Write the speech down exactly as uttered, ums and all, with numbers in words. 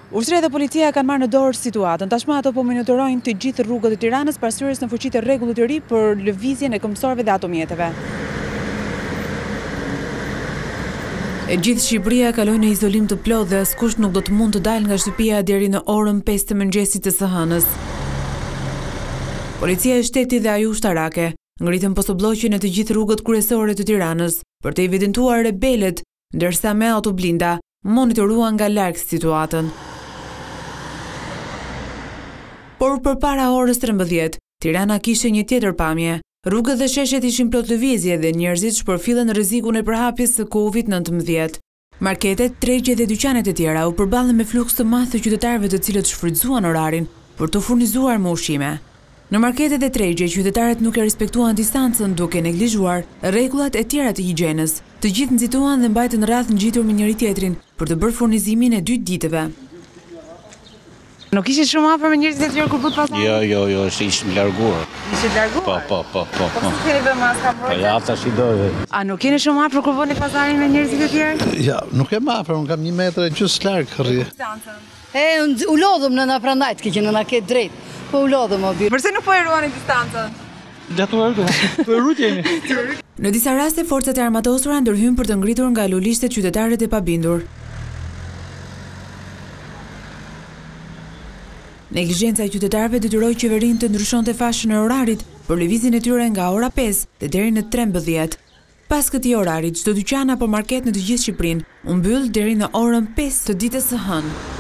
Ushtria dhe policia kanë marrë në dorë situatën. Tashmë ato po monitorojnë të gjithë rrugët e Tiranës pas hyrjes në fuqi të rregullit të ri për lëvizjen e këmbësorëve dhe automjeteve. E gjithë Shqipëria kaloi në izolim të plotë dhe askush nuk do të mund të dalë nga shtëpia deri në orën pesë të mëngjesit të së hënës. Policia e shtetit dhe ajo ushtarake ngritën posobllogje në të gjithë rrugët kryesore të Tiranës për të evidentuar rebelet, ndërsa me autoblinda monitoruan nga larg situatën. Por përpara orës trembëdhjetë, Tirana kishte një tjetër pamje. Rrugët dhe sheshet ishin plot lëvizje dhe njerëzit shpërfillen rrezikun e përhapjes së kovid nëntëmbëdhjetë. Marketet, tregjet dhe dyqanet e tjera u përballën me fluks të madh të qytetarëve të cilët shfrytzuan orarin për të furnizuar me ushqime. Në marketet e tregje, qytetarët nuk e respektuan distancën duke neglizhuar rregullat e tjera të higjienës. Të gjithë nxituan dhe mbajtën rradh ngjitur me njëri tjetrin për të bërë furnizimin e dy ditëve. Nuk ishte shumë afër me njerëzit e tjerë kur bët pazari? Jo, jo, jo, ishim larguar. Ishit larguar? Po, po, po, po. Po si keni vënë maska mbrojtje? Po ja, tash i dojë. A nuk keni shumë afër kur bëni pazarin me njerëzit e tjerë? Ja, nuk e afër, unë kam një metër e gjys larg rri. E, u lodhëm në na prandajt, që në na ke drejt. Po u lodhëm o birë. Përse nuk po e ruani distancën? Gjatë u po e rutjeni. Në disa raste, forcat e armatosura ndërhyjnë për të ngritur nga lulishtet qytetarët e pabindur. Neglizhenca e qytetarëve detyroi qeverinë të ndryshonte fashën e orarit për lëvizjen e tyre nga ora pesë dhe deri në trembëdhjetë. Pas këtij orari, çdo dyqan apo market në të gjithë Shqipërinë u mbyll deri në orën pesë të ditës së hënë.